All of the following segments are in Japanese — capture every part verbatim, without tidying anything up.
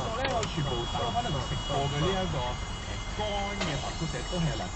咧，我全部可能食過嘅呢一個乾嘅白姑石都係有辣。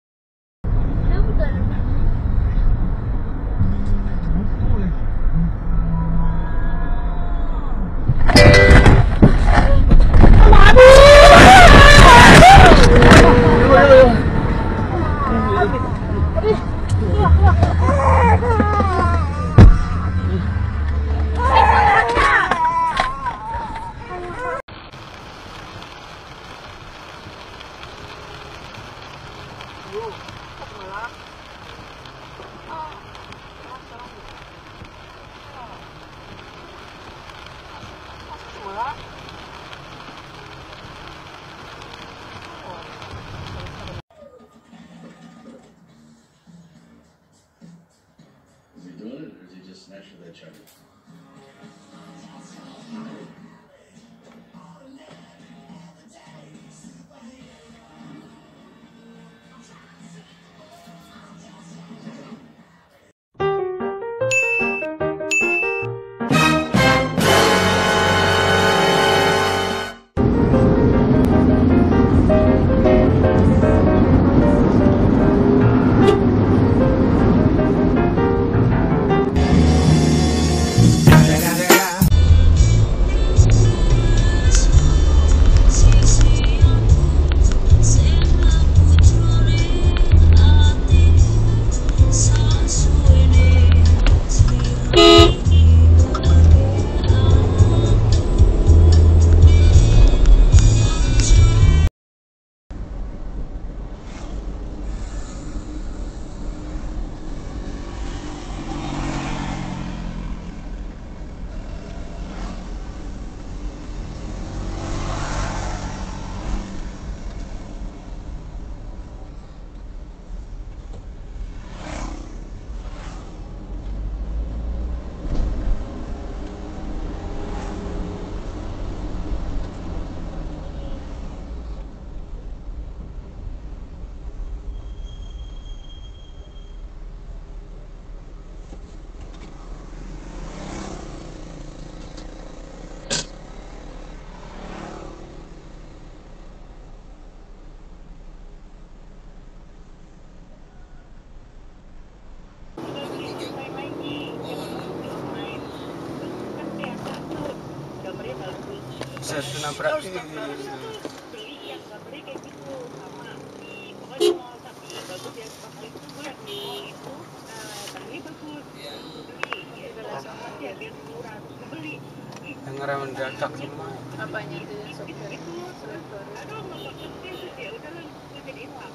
Satu nabrak beli yang nggak beli kayak gitu sama di pokoknya mall tapi bagus ya waktu itu gue liat di mall itu barangnya bagus beli ya udah sama dia biar murah terus beli dengar mendadak semua apanya itu sopir itu aduh nggak maksudnya itu ya udah lah gue jadi hilang.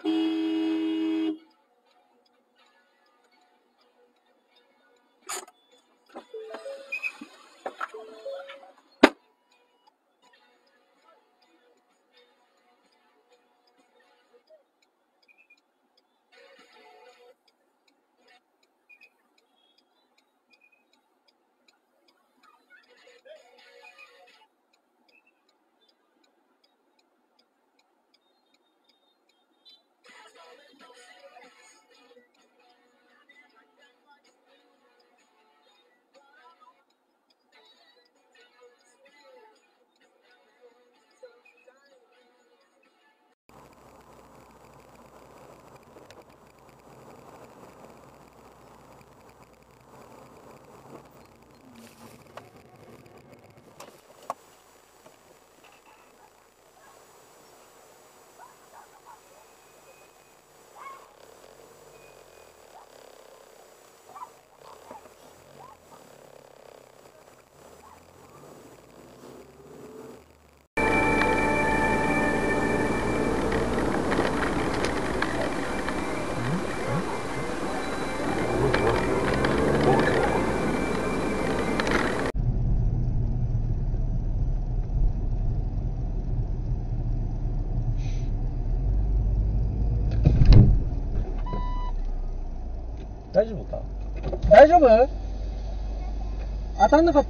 大丈夫か？大丈夫？当たんなかった。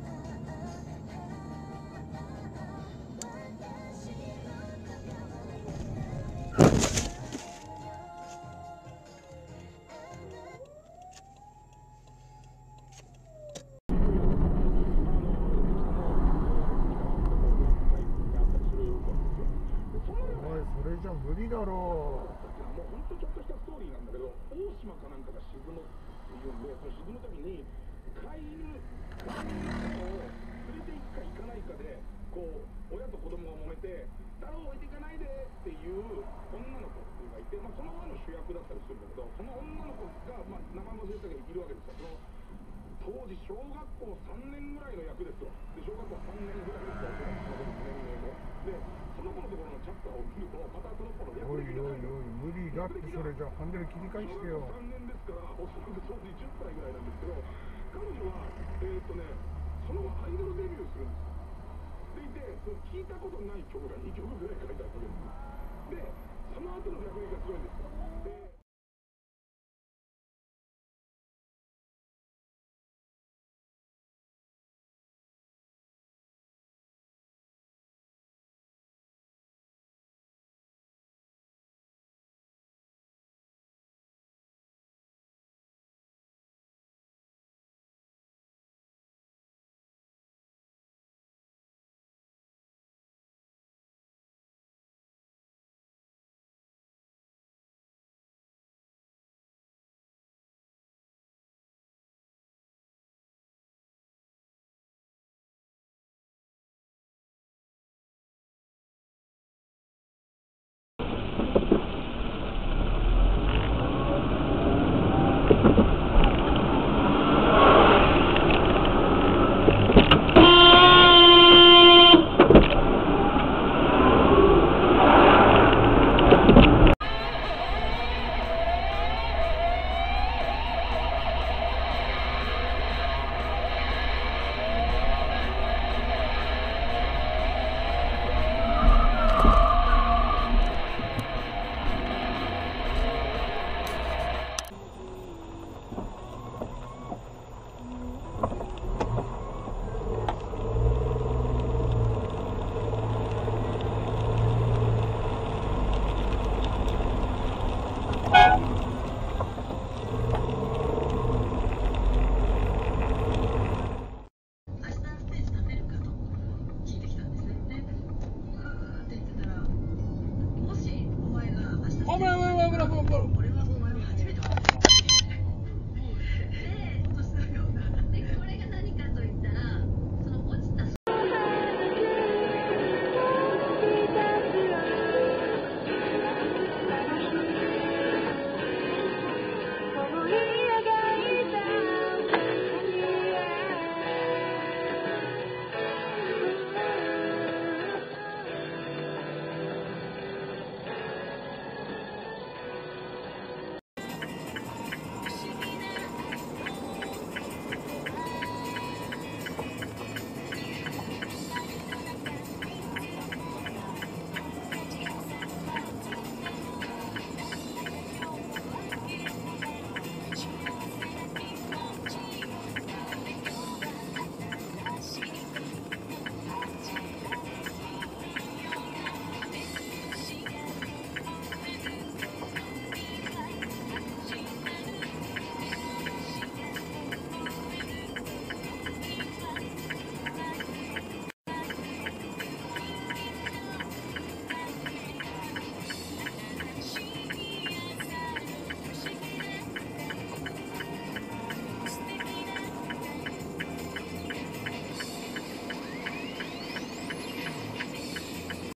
それじゃ無理だろう。 もう本当ちょっとしたストーリーなんだけど、大島かなんかが沈むっていうんで、その沈むときに飼い犬飼い犬を連れて行くか行かないかで、こう親と子供が揉めて、太郎置いていかないでっていう女の子っていうのがいて、まあその親の主役だったりするんだけど、その女の子がまあ名前も忘れたけどいるわけですよ。その当時小学校さんねんぐらいの役ですよ。で小学校さんねんぐらいですよ。でその子のところのチャプターを見ると、またその子の役おい歴がおいおい、無理だって。それじゃハンドル切り返してよ。 さんねんですから、おそらく当時じゅっさいぐらいなんですけど、彼女はえーっとねその後アイドルデビューするんですよ。でいて、その聞いたことない曲がにきょくぐらい書いてあるわけです。でその後の役歴がすごいんですよ。で